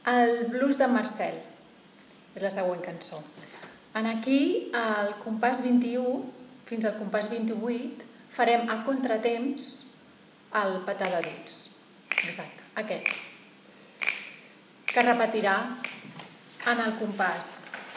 El blues de Marcel és la següent cançó. Aquí, al compàs 21 fins al compàs 28, farem a contratemps el petar de dits. Exacte, aquest. Que repetirà en el compàs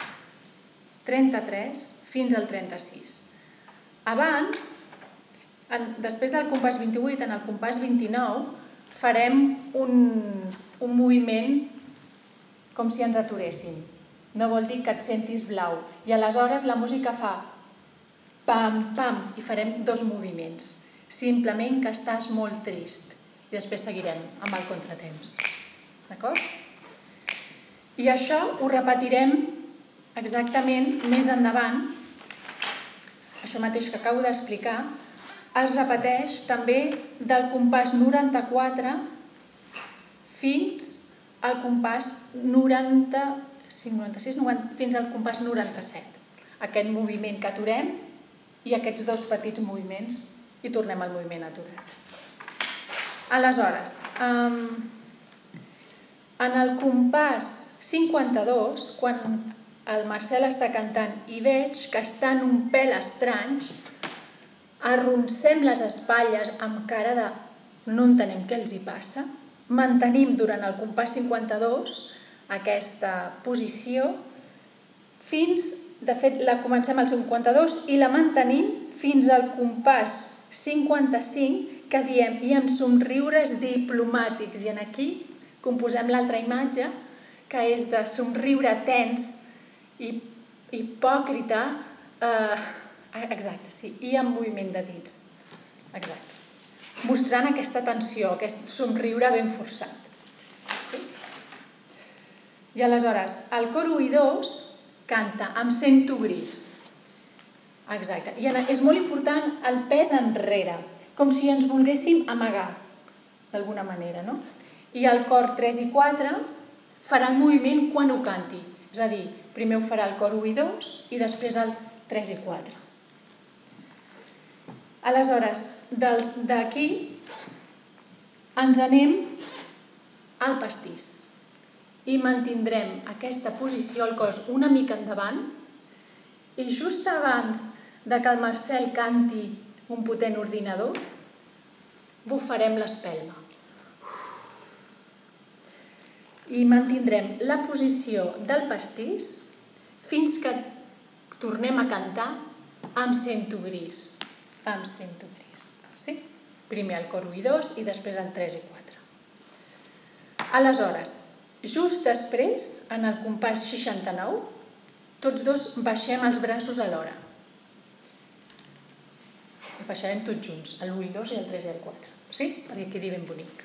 33 fins al 36. Abans, després del compàs 28, en el compàs 29, farem un moviment com si ens aturéssim. No vol dir que et sentis blau. I aleshores la música fa pam, pam, i farem 2 moviments. Simplement que estàs molt trist. I després seguirem amb el contratemps. D'acord? I això ho repetirem exactament més endavant. Això mateix que acabo d'explicar es repeteix també del compàs 94 fins al compàs 96, fins al compàs 97. Aquest moviment que aturem i aquests 2 petits moviments i tornem al moviment aturat. Aleshores, en el compàs 52, quan el Marcel està cantant i veig que estan un pèl estranys, arroncem les espatlles amb cara de no entenem què els hi passa, mantenim durant el compàs 52 aquesta posició fins, de fet la comencem al 52 i la mantenim fins al compàs 55 que diem i amb somriures diplomàtics i aquí composem l'altra imatge que és de somriure tens i hipòcrita, exacte, sí, i amb moviment de dits, exacte, mostrant aquesta tensió, aquest somriure ben forçat. Sí? I aleshores, el cor 1 i 2 canta Em sento gris. Exacte, i és molt important el pes enrere, com si ens volguéssim amagar, d'alguna manera, no? I el cor 3 i 4 farà el moviment quan ho canti, és a dir, primer ho farà el cor 1 i 2 i després el 3 i 4. Aleshores, d'aquí ens anem al pastís i mantindrem aquesta posició al cos una mica endavant i just abans que el Marcel canti un potent ordinador, bufarem l'espelma. I mantindrem la posició del pastís fins que tornem a cantar Em sento gris. Em sento gris. Sí? Primer el cor 1 i 2 i després el 3 i 4. Aleshores, just després, en el compàs 69, tots 2 baixem els braços alhora. I baixarem tots junts, el 1 i 2 i el 3 i el 4. Sí? Perquè quedi ben bonic.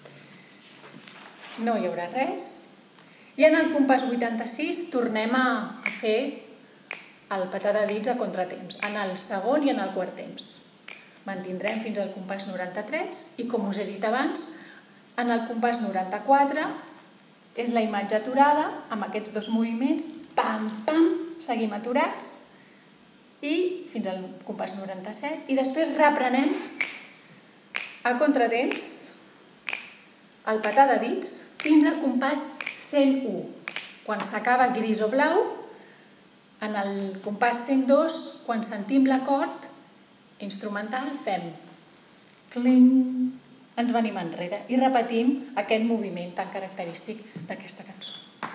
No hi haurà res. I en el compàs 86 tornem a fer el petar de dits a contratemps, en el segon i en el quart temps. Mantindrem fins al compàs 93 i, com us he dit abans, en el compàs 94 és la imatge aturada amb aquests 2 moviments, pam, pam, seguim aturats i fins al compàs 97 i després reprenem a contratemps el petar de dits fins al compàs 101. Quan s'acaba gris o blau, en el compàs 102, quan sentim l'acord instrumental, fem cling, ens venim enrere i repetim aquest moviment tan característic d'aquesta cançó.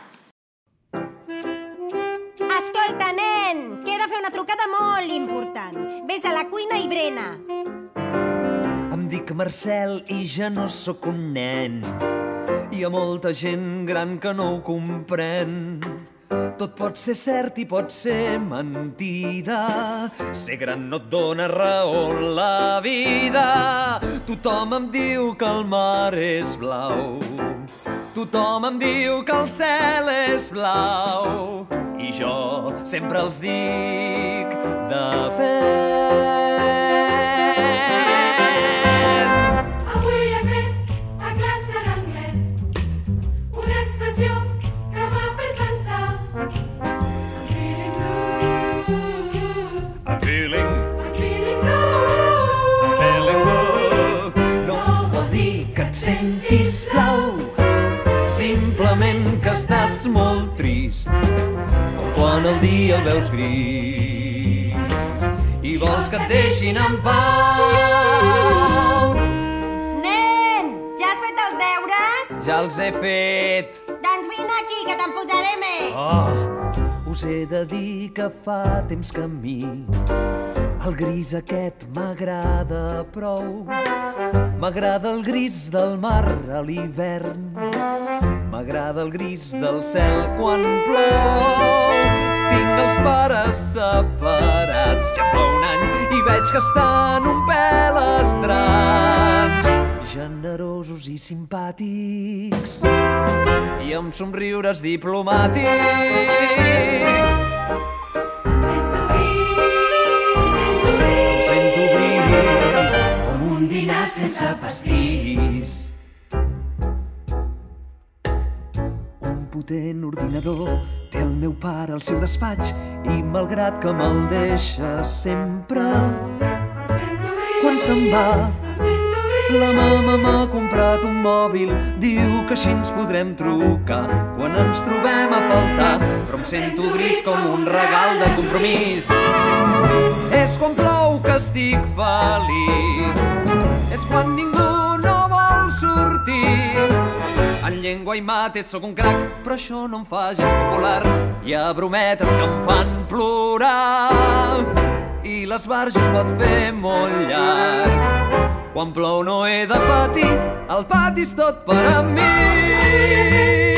Escolta, nen, que he de fer una trucada molt important. Ves a la cuina i brena. Em dic Marcel i ja no sóc un nen. Hi ha molta gent gran que no ho comprèn. Tot pot ser cert i pot ser mentida. Ser gran no et dóna raó en la vida. Tothom em diu que el mar és blau. Tothom em diu que el cel és blau. I jo sempre els dic depèn. Sentis blau, simplement dia el veus gris i vols que et deixin en pau. Nen, ja has fet els deures? Ja els he fet. Doncs vine aquí, que te'n posaré més. Us he de dir que fa temps que a mi el gris aquest m'agrada prou. M'agrada el gris del mar a l'hivern, m'agrada el gris del cel quan plou. Tinc els pares separats ja fa un any i veig que estan un pèl estranys, generosos i simpàtics i amb somriures diplomàtics. Em sento gris com un dinar sense pastís. Un potent ordinador té el meu pare al seu despatx i malgrat que me'l deixa sempre, quan se'n va la mama m'ha comprat un mòbil, diu que així ens podrem trucar quan ens trobem a faltar, però em sento gris com un regal de compromís. És quan plou que estic feliç, és quan ningú no vol sortir. En llengua i mates sóc un crac, però això no em fa gens popular. Hi ha brometes que em fan plorar i l'esbarjo es pot fer molt llarg. Quan plou no he de patir, el pati és tot per a mi.